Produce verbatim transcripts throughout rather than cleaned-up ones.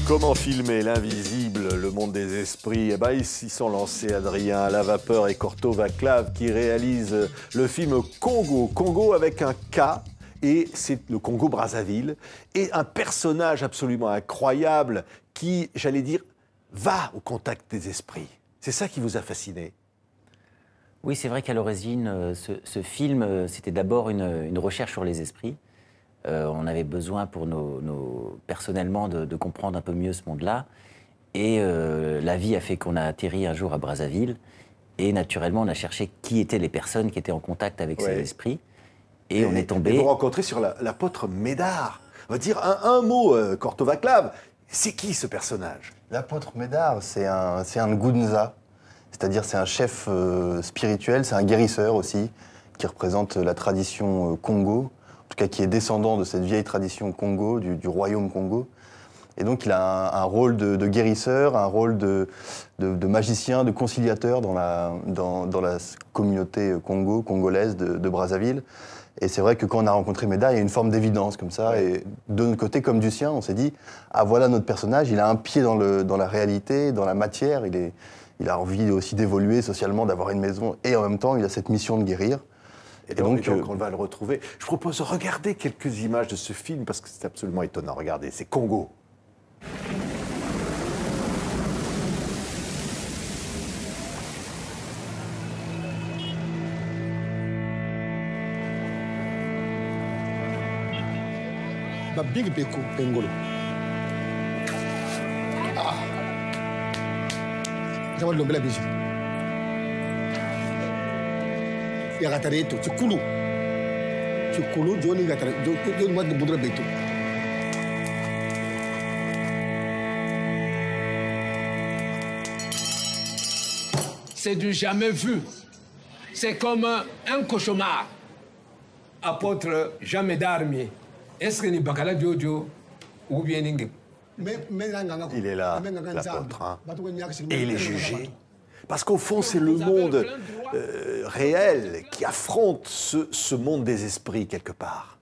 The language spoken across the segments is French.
Comment filmer l'invisible, le monde des esprits? Eh ben, ils s'y sont lancés, Adrien Lavapeur et Corto Vaclav, qui réalisent le film Congo. Congo avec un K, et c'est le Congo-Brazzaville. Et un personnage absolument incroyable qui, j'allais dire, va au contact des esprits. C'est ça qui vous a fasciné? Oui, c'est vrai qu'à l'origine, ce, ce film, c'était d'abord une, une recherche sur les esprits. Euh, on avait besoin, pour nos, nos, personnellement, de, de comprendre un peu mieux ce monde-là. Et euh, la vie a fait qu'on a atterri un jour à Brazzaville. Et naturellement, on a cherché qui étaient les personnes qui étaient en contact avec ouais. ces esprits. Et, et on est tombé... Et vous rencontrez sur l'apôtre Médard. On va dire un, un mot, euh, Corto Vaclav. C'est qui ce personnage? L'apôtre Médard, c'est un, c'est un Ngunza. C'est-à-dire c'est un chef euh, spirituel, c'est un guérisseur aussi, qui représente la tradition euh, Congo, en tout cas qui est descendant de cette vieille tradition Congo, du, du royaume Congo. Et donc il a un, un rôle de, de guérisseur, un rôle de, de, de magicien, de conciliateur dans la, dans, dans la communauté Congo, congolaise de, de Brazzaville. Et c'est vrai que quand on a rencontré Médard, il y a une forme d'évidence comme ça. Et de notre côté, comme du sien, on s'est dit, ah voilà notre personnage, il a un pied dans, le, dans la réalité, dans la matière, il est... Il a envie aussi d'évoluer socialement, d'avoir une maison, et en même temps, il a cette mission de guérir. Et donc, et donc, et donc euh... on va le retrouver. Je propose de regarder quelques images de ce film, parce que c'est absolument étonnant. Regardez, c'est Congo. Big Beko, Pengolo. Ah. Jawa lombela biji. Ya gatare to chikulu. Chikulu joni gatare joni mad budra beto. C'est du jamais vu. C'est comme un cauchemar. Apôtre jamais d'armée. Est-ce que ni bakala jojo ou bien ningue? Il est là, l'apôtre, hein. Et il est jugé. Parce qu'au fond, c'est le monde euh, réel qui affronte ce, ce monde des esprits, quelque part.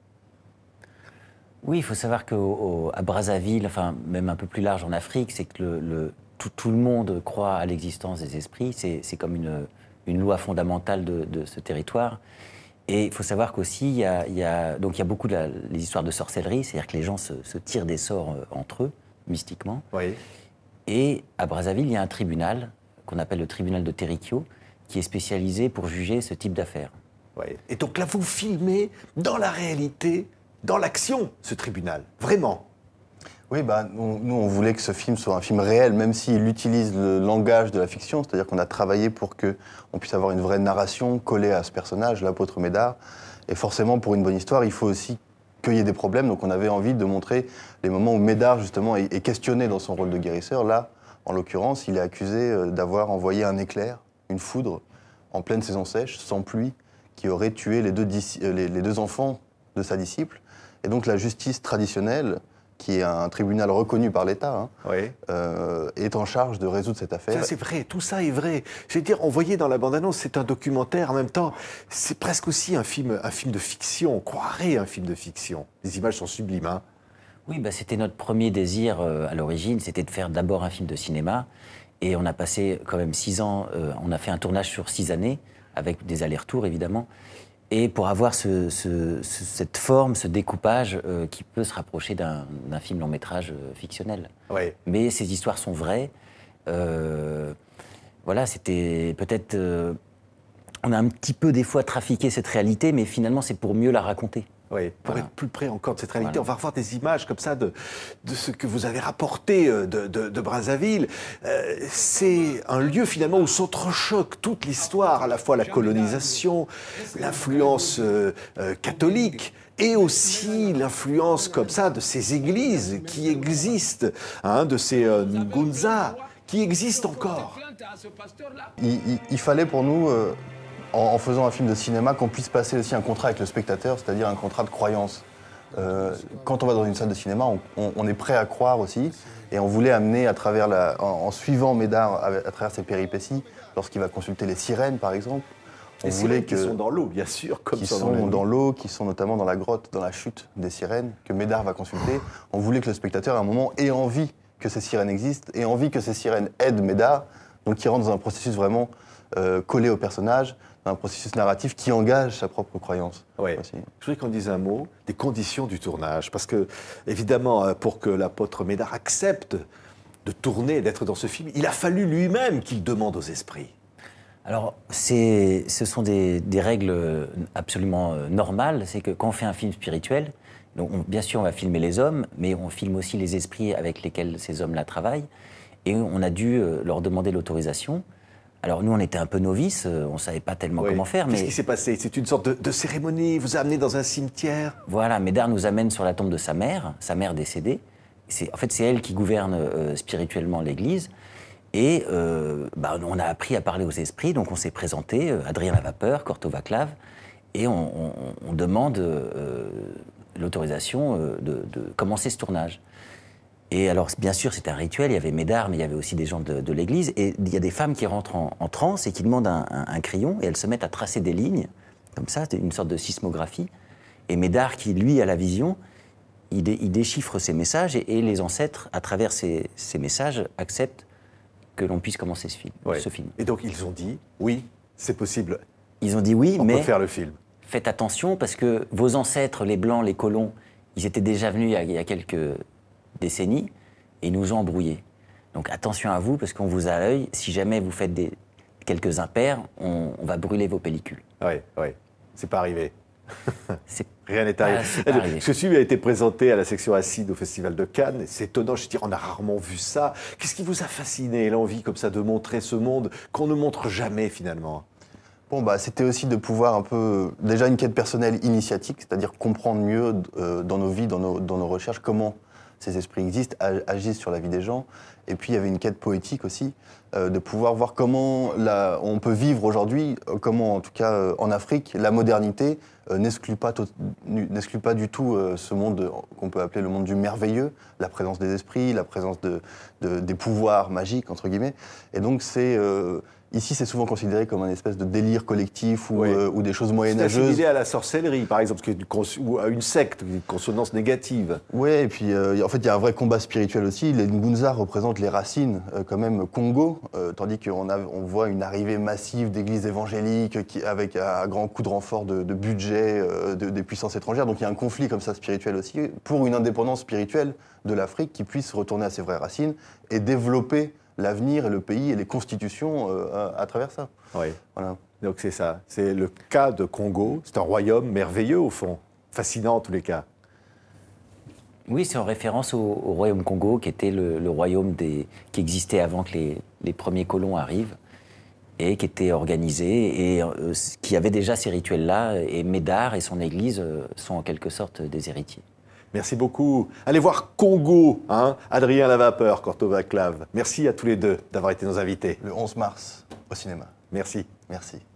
Oui, il faut savoir qu'à Brazzaville, enfin, même un peu plus large en Afrique, c'est que le, le, tout, tout le monde croit à l'existence des esprits. C'est comme une, une loi fondamentale de, de ce territoire. Et il faut savoir qu'aussi, il y a, il y a, donc il y a beaucoup de la, les histoires de sorcellerie, c'est-à-dire que les gens se, se tirent des sorts entre eux, mystiquement. Oui. Et à Brazzaville, il y a un tribunal qu'on appelle le tribunal de Terikyo, qui est spécialisé pour juger ce type d'affaires. Oui. Et donc là, vous filmez dans la réalité, dans l'action, ce tribunal, vraiment. Oui, bah, nous, nous, on voulait que ce film soit un film réel, même s'il utilise le langage de la fiction, c'est-à-dire qu'on a travaillé pour qu'on puisse avoir une vraie narration collée à ce personnage, l'apôtre Médard. Et forcément, pour une bonne histoire, il faut aussi qu'il y ait des problèmes. Donc on avait envie de montrer les moments où Médard, justement, est, est questionné dans son rôle de guérisseur. Là, en l'occurrence, il est accusé d'avoir envoyé un éclair, une foudre, en pleine saison sèche, sans pluie, qui aurait tué les deux, les, les deux enfants de sa disciple. Et donc la justice traditionnelle, qui est un tribunal reconnu par l'État, hein, oui. euh, est en charge de résoudre cette affaire. C'est vrai, tout ça est vrai. Je veux dire, on voyait dans la bande-annonce, c'est un documentaire, en même temps, c'est presque aussi un film, un film de fiction. On croirait un film de fiction. Les images sont sublimes, hein. Oui, bah, c'était notre premier désir euh, à l'origine, c'était de faire d'abord un film de cinéma. Et on a passé quand même six ans, euh, on a fait un tournage sur six années, avec des allers-retours évidemment. Et pour avoir ce, ce, ce, cette forme, ce découpage euh, qui peut se rapprocher d'un film long-métrage euh, fictionnel. Oui. Mais ces histoires sont vraies. Euh, voilà, c'était peut-être... Euh, on a un petit peu des fois trafiqué cette réalité, mais finalement c'est pour mieux la raconter. Oui, pour voilà. être plus près encore de cette réalité. Voilà. On va revoir des images comme ça de, de ce que vous avez rapporté de, de, de Brazzaville. Euh, c'est un lieu finalement où s'entrechoque toute l'histoire, à la fois la colonisation, l'influence euh, euh, catholique, et aussi l'influence comme ça de ces églises qui existent, hein, de ces euh, Ngunza qui existent encore. Il, il, il fallait pour nous... Euh... en faisant un film de cinéma, qu'on puisse passer aussi un contrat avec le spectateur, c'est-à-dire un contrat de croyance. Euh, quand on va dans une salle de cinéma, on, on, on est prêt à croire aussi, et on voulait amener à travers la, en, en suivant Médard à, à travers ses péripéties, lorsqu'il va consulter les sirènes par exemple. On les voulait que, qui sont dans l'eau, bien sûr, comme qui sont sont dans l'eau, qui sont notamment dans la grotte, dans la chute des sirènes, que Médard va consulter. On voulait que le spectateur à un moment ait envie que ces sirènes existent et envie que ces sirènes aident Médard, donc qui rentre dans un processus vraiment euh, collé au personnage, dans un processus narratif qui engage sa propre croyance. Ouais. Aussi. Je voudrais qu'on dise un mot des conditions du tournage, parce que, évidemment, pour que l'apôtre Médard accepte de tourner, d'être dans ce film, il a fallu lui-même qu'il demande aux esprits. Alors, c'est, ce sont des, des règles absolument euh, normales. C'est que quand on fait un film spirituel, donc on, bien sûr, on va filmer les hommes, mais on filme aussi les esprits avec lesquels ces hommes-là travaillent. Et on a dû euh, leur demander l'autorisation. Alors, nous, on était un peu novices, euh, on ne savait pas tellement Oui. comment faire. Qu'est-ce mais qui s'est passé? C'est une sorte de, de cérémonie, il vous a amené dans un cimetière? Voilà, Médard nous amène sur la tombe de sa mère, sa mère décédée. C'est, en fait, c'est elle qui gouverne euh, spirituellement l'Église. Et euh, bah, on a appris à parler aux esprits, donc on s'est présenté, euh, Adrien Lavapeur, Corto Vaclav, et on, on, on demande euh, l'autorisation euh, de, de commencer ce tournage. Et alors, bien sûr, c'était un rituel, il y avait Médard, mais il y avait aussi des gens de, de l'Église, et il y a des femmes qui rentrent en, en transe et qui demandent un, un, un crayon, et elles se mettent à tracer des lignes, comme ça, c'est une sorte de sismographie. Et Médard, qui lui a la vision, il, dé, il déchiffre ces messages, et, et les ancêtres, à travers ces, ces messages, acceptent que l'on puisse commencer ce film, Ouais. ce film. Et donc ils ont dit, oui, c'est possible, Ils ont dit oui, on mais peut faire le film. faites attention parce que vos ancêtres, les Blancs, les colons, ils étaient déjà venus il y a, il y a quelques décennies et ils nous ont embrouillés. Donc attention à vous parce qu'on vous a à l'œil. Si jamais vous faites des, quelques impairs, on, on va brûler vos pellicules. Oui, oui, c'est pas arrivé. C'est Rien n'est arrivé. Ah, c'est pas arrivé. Ce film a été présenté à la section Acide au Festival de Cannes. C'est étonnant, je veux dire, on a rarement vu ça. Qu'est-ce qui vous a fasciné, l'envie comme ça de montrer ce monde qu'on ne montre jamais finalement? Bon, bah, c'était aussi de pouvoir un peu, déjà une quête personnelle initiatique, c'est-à-dire comprendre mieux euh, dans nos vies, dans nos, dans nos recherches, comment ces esprits existent, ag- agissent sur la vie des gens. Et puis il y avait une quête poétique aussi, euh, de pouvoir voir comment la, on peut vivre aujourd'hui, euh, comment en tout cas euh, en Afrique, la modernité euh, n'exclut pas, tot- n'exclut pas du tout euh, ce monde euh, qu'on peut appeler le monde du merveilleux, la présence des esprits, la présence de, de- des pouvoirs magiques, entre guillemets. Et donc c'est... Euh, Ici, c'est souvent considéré comme un espèce de délire collectif ou, Oui. euh, ou des choses C'est moyenâgeuses. assimilé à la sorcellerie, par exemple, parce que du cons- ou à une secte, une consonance négative. Oui, et puis euh, en fait, il y a un vrai combat spirituel aussi. Les Ngunza représentent les racines, euh, quand même, Congo, euh, tandis qu'on a- on voit une arrivée massive d'églises évangéliques qui, avec un grand coup de renfort de, de budget euh, de- des puissances étrangères. Donc il y a un conflit comme ça spirituel aussi, pour une indépendance spirituelle de l'Afrique qui puisse retourner à ses vraies racines et développer l'avenir et le pays et les constitutions euh, à, à travers ça. Oui. Voilà. Donc c'est ça. C'est le cas de Congo. C'est un royaume merveilleux au fond. Fascinant en tous les cas. Oui, c'est en référence au, au royaume Congo, qui était le, le royaume des, qui existait avant que les, les premiers colons arrivent, et qui était organisé, et euh, qui avait déjà ces rituels-là. Et Médard et son église euh, sont en quelque sorte des héritiers. Merci beaucoup. Allez voir Congo, hein, Adrien Lavapeur, Corto Vaclav. Merci à tous les deux d'avoir été nos invités. Le onze mars, au cinéma. Merci. Merci.